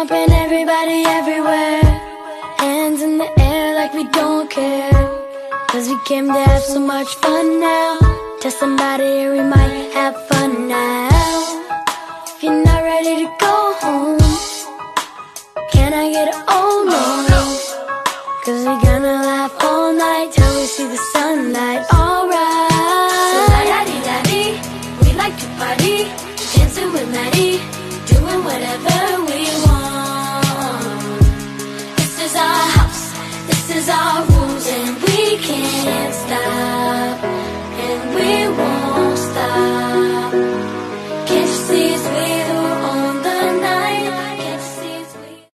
jumping, everybody everywhere, hands in the air like we don't care. Cause we came to have so much fun now. Tell somebody we might have fun now. If you're not ready to go home, can I get an oh no? Cause we gonna laugh all night till we see the sunlight.